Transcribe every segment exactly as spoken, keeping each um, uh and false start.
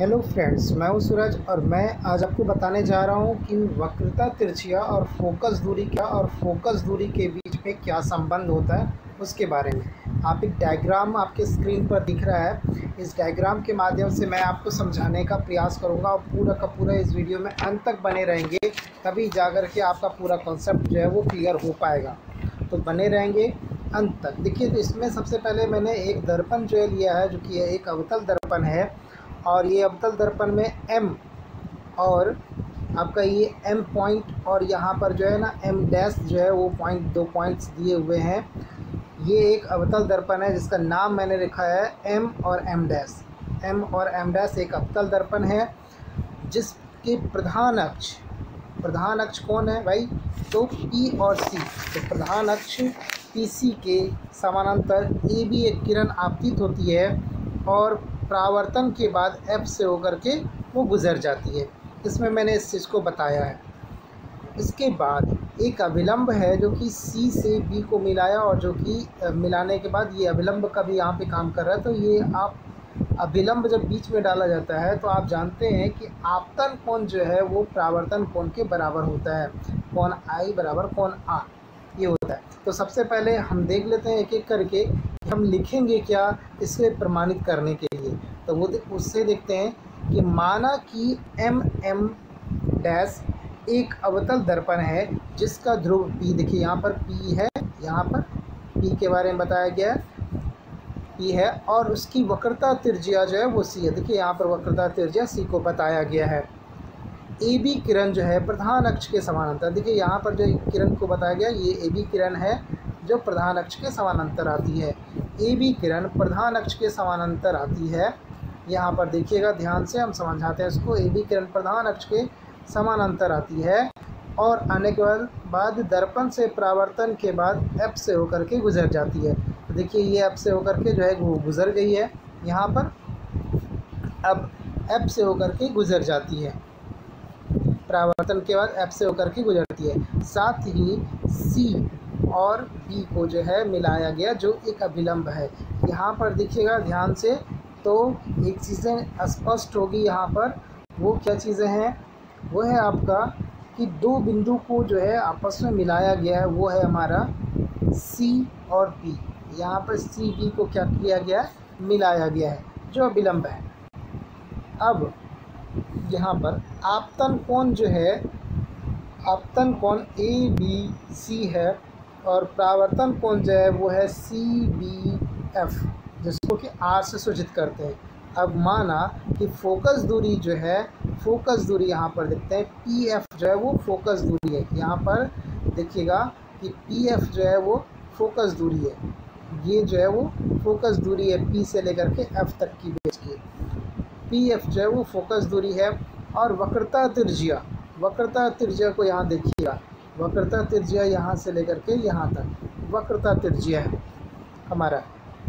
Hello friends, मैं हूं सूरज और मैं आज आपको बताने जा रहा हूं कि वक्रता तिरछिया और फोकस दूरी क्या और फोकस दूरी के बीच में क्या संबंध होता है उसके बारे में। आप एक डायग्राम आपके स्क्रीन पर दिख रहा है। इस डायग्राम के माध्यम से मैं आपको समझाने का प्रयास करूंगा और पूरा का पूरा इस वीडियो में अंत तक बने रहेंगे, तभी जाकर के आपका पूरा कॉन्सेप्ट जो है वो क्लियर हो पाएगा। तो बने रहेंगे अंत तक। देखिए, तो इसमें सबसे पहले मैंने एक दर्पण जो है लिया है, जो कि एक अवतल दर्पण है। और ये अवतल दर्पण में M और आपका ये M पॉइंट और यहाँ पर जो है ना M डैश जो है वो पॉइंट दो पॉइंट्स दिए हुए हैं। ये एक अवतल दर्पण है जिसका नाम मैंने लिखा है M और M डैश। M और M डैश एक अवतल दर्पण है जिसके प्रधान अक्ष प्रधान अक्ष कौन है भाई? तो P और C। तो प्रधान अक्ष P C के समानांतर A B एक किरण आपतित होती है और परावर्तन के बाद F से होकर के वो गुजर जाती है। इसमें मैंने इस चीज़ को बताया है। इसके बाद एक अभिलंब है जो कि C से B को मिलाया और जो कि मिलाने के बाद ये अभिलंब का भी यहाँ पे काम कर रहा है। तो ये आप अभिलंब जब बीच में डाला जाता है तो आप जानते हैं कि आपतन कोण जो है वो परावर्तन कोण के बराबर होता है। कोण I बराबर कोण R ये होता है। तो सबसे पहले हम देख लेते हैं एक एक करके हम लिखेंगे क्या इसे प्रमाणित करने के लिए। तो वो उससे देखते हैं कि माना कि एम एम डैश एक अवतल दर्पण है जिसका ध्रुव P, देखिए यहाँ पर P है, यहाँ पर P के बारे में बताया गया है, P है और उसकी वक्रता त्रिज्या जो है वो C है। देखिए यहाँ पर वक्रता त्रिज्या C को बताया गया है। ए बी किरण जो है प्रधान अक्ष के समानांतर, देखिए यहाँ पर जो किरण को बताया गया ये ए बी किरण है जो प्रधान अक्ष के समानांतर आती है। ए बी किरण प्रधान अक्ष के समानांतर आती है। यहाँ पर देखिएगा ध्यान से, हम समझाते हैं इसको। ए बी किरण प्रधान अक्ष के समानांतर आती है और आने के बाद बाद दर्पण से परावर्तन के बाद एफ से होकर के गुजर जाती है। तो देखिए ये एफ से होकर के जो है वो गुजर गई है यहाँ पर। अब एफ से होकर के गुजर जाती है, परावर्तन के बाद एफ से होकर के गुजरती है। साथ ही सी और बी को जो है मिलाया गया जो एक अभिलंब है। यहाँ पर देखिएगा ध्यान से, तो एक चीज़ें स्पष्ट होगी यहाँ पर। वो क्या चीज़ें हैं? वो है आपका कि दो बिंदु को जो है आपस में मिलाया गया है, वो है हमारा सी और बी। यहाँ पर सी बी को क्या किया गया है? मिलाया गया है जो अभिलंब है। अब यहाँ पर आपतन कोण जो है, आपतन कोण ए बी सी है और परावर्तन कोण जो है वो है सी बी एफ, जिसको कि आर से सूचित करते हैं। अब माना कि फोकस दूरी जो है, फोकस दूरी यहाँ पर देखते हैं पी एफ जो है वो फोकस दूरी है। यहाँ पर देखिएगा कि पी एफ जो है वो फोकस दूरी है। ये जो है वो फोकस दूरी है पी से लेकर के एफ तक की बीच की। पी एफ जो है वो फोकस दूरी है। और वक्रता त्रिज्या, वक्रता त्रिज्या को यहाँ देखिएगा, वक्रता त्रिज्या यहाँ से लेकर के यहाँ तक वक्रता त्रिज्या है हमारा,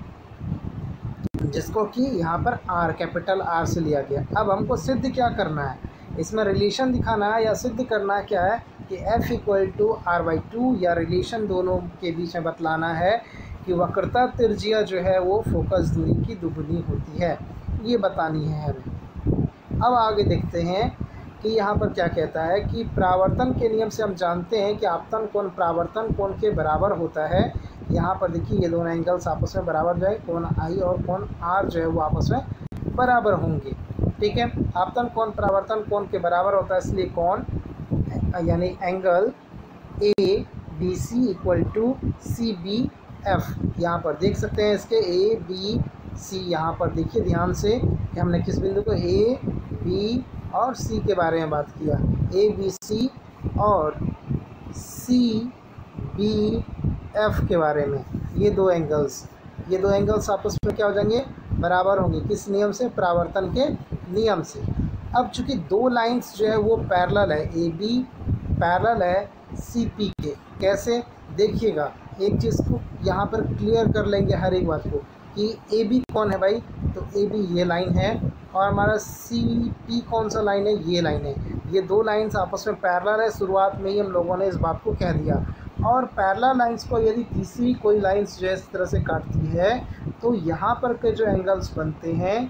जिसको कि यहाँ पर R कैपिटल R से लिया गया। अब हमको सिद्ध क्या करना है? इसमें रिलेशन दिखाना है या सिद्ध करना है क्या है कि F equal to R by two, या रिलेशन दोनों के बीच में बतलाना है कि वक्रता त्रिज्या जो है वो फोकस दूरी की दुगुनी होती है, ये बतानी है हमें। अब आगे देखते हैं कि यहाँ पर क्या कहता है कि परावर्तन के नियम से हम जानते हैं कि आपतन कोण परावर्तन कोण के बराबर होता है। यहाँ पर देखिए ये दोनों एंगल्स आपस में बराबर जो है, कोण आई और कोण आर जो है वो आपस में बराबर होंगे। ठीक है, आपतन कोण परावर्तन कोण के बराबर होता है, इसलिए कोण यानी angle A B C equal to C B F. यहाँ पर देख सकते हैं इसके ए बी सी। यहाँ पर देखिए ध्यान से कि हमने किस बिंदु को ए बी और सी के बारे में बात किया, ए बी सी और सी बी एफ के बारे में। ये दो एंगल्स ये दो एंगल्स आपस में क्या हो जाएंगे? बराबर होंगे। किस नियम से? परावर्तन के नियम से। अब चूंकि दो लाइंस जो है वो पैरेलल है, ए बी पैरेलल है सी पी के। कैसे? देखिएगा, एक चीज़ को यहाँ पर क्लियर कर लेंगे हर एक बात को कि ए बी कौन है भाई? तो ए बी ये लाइन है और हमारा सी पी कौन सा लाइन है? ये लाइन है। ये दो लाइंस आपस में पैरेलल है। शुरुआत में ही हम लोगों ने इस बात को कह दिया। और पैरेलल लाइंस को यदि तीसरी कोई लाइंस जो है इस तरह से काटती है तो यहाँ पर के जो एंगल्स बनते हैं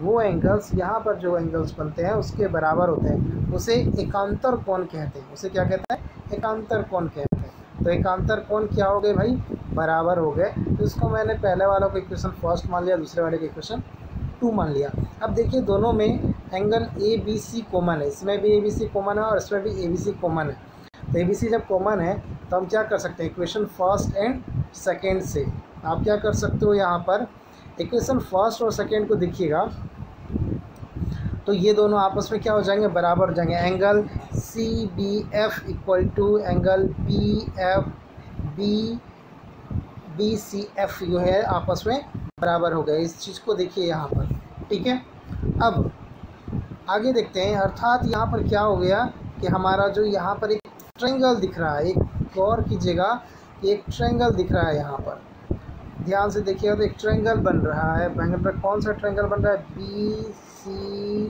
वो एंगल्स यहाँ पर जो एंगल्स बनते हैं उसके बराबर होते हैं, उसे एकांतर कोण कहते हैं। उसे क्या कहते हैं? एकांतर कोण कहते हैं। तो एकांतर कोण क्या हो गए भाई? बराबर हो गए। तो इसको मैंने पहले वालों को इक्वेशन फर्स्ट मान लिया, दूसरे वाले को इक्वेशन टू मान लिया। अब देखिए दोनों में angle A B C common है, इसमें भी ए बी सी कॉमन है और इसमें भी ए बी सी कॉमन है। तो ए बी सी जब कॉमन है तो हम क्या कर सकते हैं? इक्वेशन फर्स्ट एंड सेकेंड से आप क्या कर सकते हो? यहाँ पर इक्वेशन फर्स्ट और सेकेंड को देखिएगा तो ये दोनों आपस में क्या हो जाएंगे? बराबर हो जाएंगे। Angle C B F equal to angle P F B B C F जो है आपस में बराबर हो गए। इस चीज़ को देखिए यहाँ पर, ठीक है। अब आगे देखते हैं, अर्थात यहाँ पर क्या हो गया कि हमारा जो यहाँ पर एक ट्रायंगल दिख रहा है, एक गौर कीजिएगा, एक ट्रायंगल दिख रहा है यहाँ पर, ध्यान से देखिएगा तो एक ट्रायंगल बन रहा है। बैंगन पर कौन सा ट्रायंगल बन रहा है? बी सी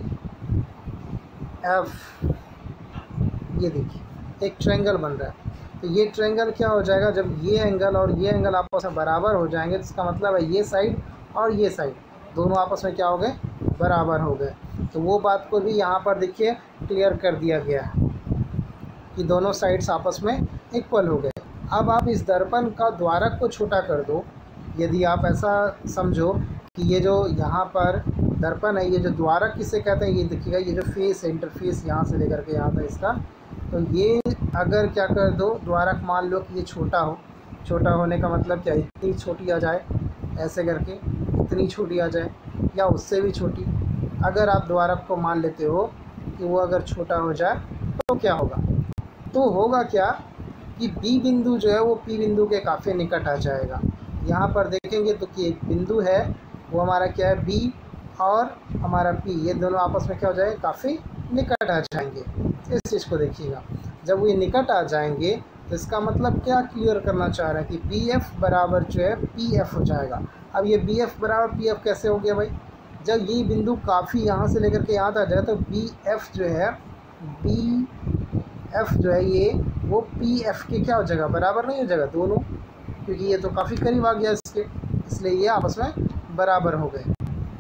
एफ, ये देखिए एक ट्रायंगल बन रहा है। तो ये ट्रायंगल क्या हो जाएगा? जब ये एंगल और ये एंगल आपस में बराबर हो जाएंगे तो इसका मतलब है ये साइड और ये साइड दोनों आपस में क्या हो गए? बराबर हो गए। तो वो बात को भी यहाँ पर देखिए क्लियर कर दिया गया है कि दोनों साइड्स आपस में इक्वल हो गए। अब आप इस दर्पण का द्वारक को छोटा कर दो। यदि आप ऐसा समझो कि ये जो यहाँ पर दर्पण है, ये जो द्वारक किसे कहते हैं? ये देखिएगा, ये जो फेस है, इंटरफेस यहाँ से लेकर के यहाँ तक इसका, तो ये अगर क्या कर दो द्वारक, मान लो कि ये छोटा हो, छोटा होने का मतलब क्या? इतनी छोटी आ जाए, ऐसे करके इतनी छोटी आ जाए या उससे भी छोटी। अगर आप द्वारक को मान लेते हो कि वो अगर छोटा हो जाए तो क्या होगा? तो होगा क्या कि बी बिंदु जो है वो पी बिंदु के काफ़ी निकट आ जाएगा। यहाँ पर देखेंगे तो कि एक बिंदु है वो हमारा क्या है? बी, और हमारा पी, ये दोनों आपस में क्या हो जाएगा? काफ़ी निकट आ जाएंगे। इस चीज़ को देखिएगा, जब वो ये निकट आ जाएंगे तो इसका मतलब क्या क्लियर करना चाह रहे हैं कि बी एफ बराबर जो है पी एफ हो जाएगा। अब ये बी एफ बराबर पी एफ कैसे हो गया भाई? जब ये बिंदु काफ़ी यहाँ से लेकर के यहाँ तक आ जाए तो बी एफ जो है, बी एफ जो है ये वो पी एफ के क्या हो जाएगा? बराबर नहीं हो जाएगा दोनों, क्योंकि ये तो काफ़ी करीब आ गया इसके, इसलिए ये आपस में बराबर हो गए।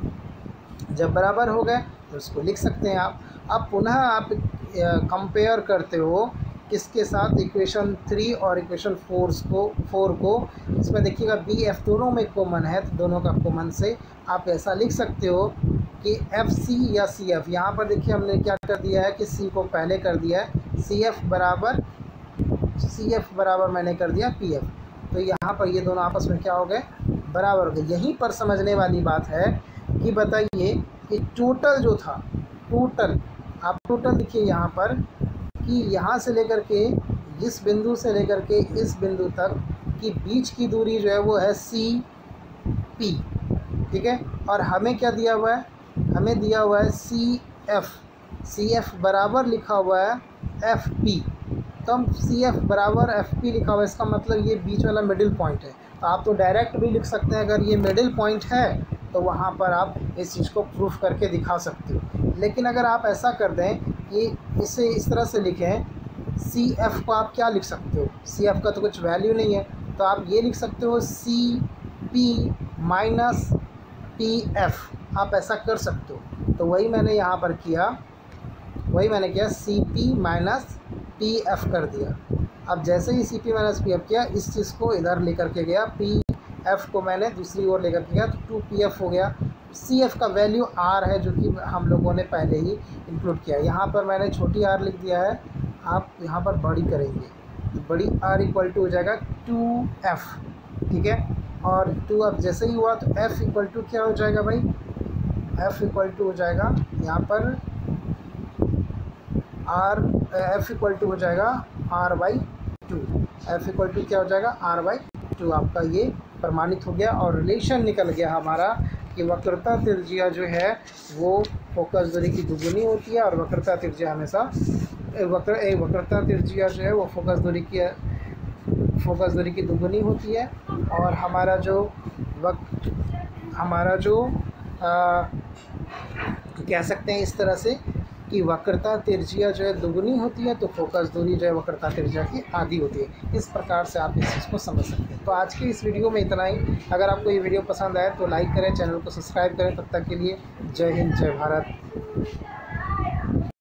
जब बराबर हो गए तो इसको लिख सकते हैं आप। अब पुनः आप कंपेयर करते हो किसके साथ? इक्वेशन थ्री और इक्वेशन फोर को फोर को इसमें देखिएगा बी एफ दोनों में कॉमन है, तो दोनों का कॉमन से आप ऐसा लिख सकते हो कि एफ सी या सी एफ, यहाँ पर देखिए हमने क्या कर दिया है कि सी को पहले कर दिया है, सी एफ बराबर सी एफ बराबर मैंने कर दिया पी एफ। तो यहाँ पर ये दोनों आपस में क्या हो गए? बराबर हो गए। यहीं पर समझने वाली बात है कि बताइए कि टोटल जो था, टोटल आप टोटल देखिए यहाँ पर कि यहाँ से लेकर के इस बिंदु से लेकर के इस बिंदु तक की बीच की दूरी जो है वो है सी पी, ठीक है। और हमें क्या दिया हुआ है? हमें दिया हुआ है सी एफ, सी एफ बराबर लिखा हुआ है एफ पी। तो हम सी एफ बराबर एफ पी लिखा हुआ है, इसका मतलब ये बीच वाला मिडिल पॉइंट है। तो आप तो डायरेक्ट भी लिख सकते हैं, अगर ये मिडिल पॉइंट है तो वहाँ पर आप इस चीज़ को प्रूफ करके दिखा सकते हो। लेकिन अगर आप ऐसा कर दें कि इसे इस तरह से लिखें, सी एफ को आप क्या लिख सकते हो? सी एफ का तो कुछ वैल्यू नहीं है, तो आप ये लिख सकते हो C P minus P F, आप ऐसा कर सकते हो। तो वही मैंने यहाँ पर किया, वही मैंने किया, C P minus P F कर दिया। अब जैसे ही C P minus P F किया, इस चीज़ को इधर लेकर के गया, पी एफ को मैंने दूसरी ओर लेकर के गया, तो टू पी एफ हो गया। सी एफ का वैल्यू आर है, जो कि हम लोगों ने पहले ही इंक्लूड किया। यहाँ पर मैंने छोटी आर लिख दिया है, आप यहाँ पर बड़ी करेंगे तो बड़ी आर इक्वल टू हो जाएगा टू एफ, ठीक है। और टू अब जैसे ही हुआ तो एफ इक्वल टू क्या हो जाएगा भाई? एफ इक्वल टू हो जाएगा यहाँ पर आर, एफ इक्वल टू हो जाएगा R by two, F equal to क्या हो जाएगा? R by two. आपका ये प्रमाणित हो गया और रिलेशन निकल गया हमारा कि वक्रता त्रिज्या जो है वो फोकस दूरी की दुगुनी होती है, और वक्रता त्रिज्या हमेशा वक्र ए वक्रता त्रिज्या जो है वो फोकस दूरी की फोकस दूरी की दुगुनी होती है। और हमारा जो वक्त हमारा जो आ, कह सकते हैं इस तरह से कि वक्रता तिरछिया जो है दुगुनी होती है तो फोकस दूरी जो है वक्रता तिरछिया की आधी होती है। इस प्रकार से आप इस चीज़ को समझ सकते हैं। तो आज की इस वीडियो में इतना ही। अगर आपको ये वीडियो पसंद आए तो लाइक करें, चैनल को सब्सक्राइब करें। तब तक के लिए जय हिंद, जय भारत।